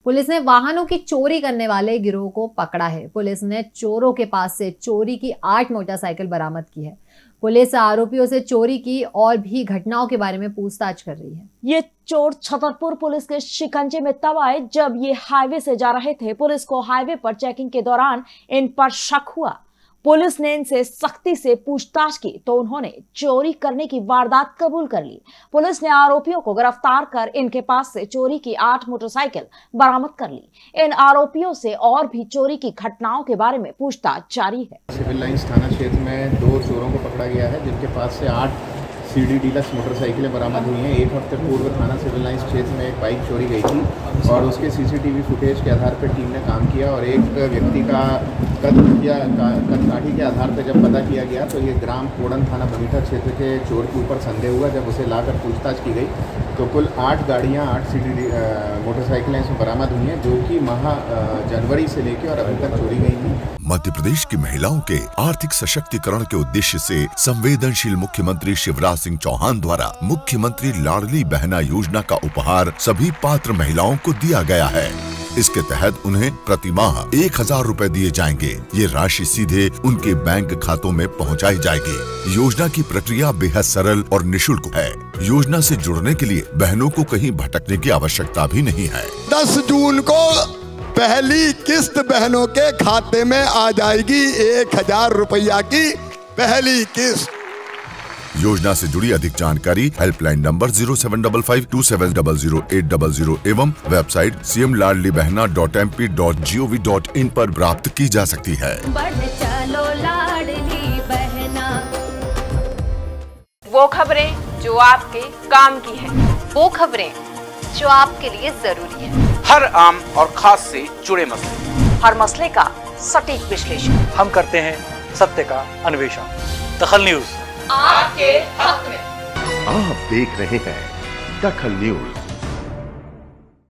Police ने वाहनों की चोरी करने वाले गिरोह को पकड़ा है। पुलिस ने चोरों के पास से चोरी की 8 मोटरसाइकिल बरामद की है। पुलिस आरोपियों से चोरी की और भी घटनाओं के बारे में पूछताछ कर रही है। ये चोर छतरपुर पुलिस के शिकंजे में तब आए जब ये हाईवे से जा रहे थे। पुलिस को हाईवे पर चेकिंग के दौरान इन पर शक हुआ। पुलिस ने इनसे सख्ती से पूछताछ की तो उन्होंने चोरी करने की वारदात कबूल कर ली। पुलिस ने आरोपियों को गिरफ्तार कर इनके पास से चोरी की 8 मोटरसाइकिल बरामद कर ली। इन आरोपियों से और भी चोरी की घटनाओं के बारे में पूछताछ जारी है। सिविल लाइंस थाना क्षेत्र में 2 चोरों को पकड़ा गया है, जिनके पास से 8 CD डीलक्स मोटरसाइकिलें बरामद हुई हैं। 1 हफ्ते पूर्व थाना सिविल लाइंस क्षेत्र में एक बाइक चोरी गई थी और उसके CCTV फुटेज के आधार पर टीम ने काम किया और एक व्यक्ति का कदकाठी के आधार पर जब पता किया गया तो ये ग्राम कोड़न थाना बनीठा क्षेत्र के चोर के ऊपर संदेह हुआ। जब उसे लाकर पूछताछ की गई तो कुल 8 गाड़ियाँ 8 CD मोटरसाइकिलें इसमें बरामद हुई हैं, जो कि जनवरी से लेकर और अभी तक चोरी गई थी। मध्य प्रदेश की महिलाओं के आर्थिक सशक्तिकरण के उद्देश्य से संवेदनशील मुख्यमंत्री शिवराज सिंह चौहान द्वारा मुख्यमंत्री लाडली बहना योजना का उपहार सभी पात्र महिलाओं को दिया गया है। इसके तहत उन्हें प्रति माह 1000 रुपए दिए जाएंगे। ये राशि सीधे उनके बैंक खातों में पहुंचाई जाएगी। योजना की प्रक्रिया बेहद सरल और निःशुल्क है। योजना से जुड़ने के लिए बहनों को कहीं भटकने की आवश्यकता भी नहीं है। 10 जून को पहली किस्त बहनों के खाते में आ जाएगी। 1000 रुपया की पहली किस्त। योजना से जुड़ी अधिक जानकारी हेल्पलाइन नंबर 075527000800 एवं वेबसाइट cmladlibehna.mp.gov.in पर प्राप्त की जा सकती है। बढ़ चलो लाडली बहना। वो खबरें जो आपके काम की है, वो खबरें जो आपके लिए जरूरी है। हर आम और खास से जुड़े मसले, हर मसले का सटीक विश्लेषण हम करते हैं सत्य का अन्वेषण। दखल न्यूज आपके हक में। आप देख रहे हैं दखल न्यूज।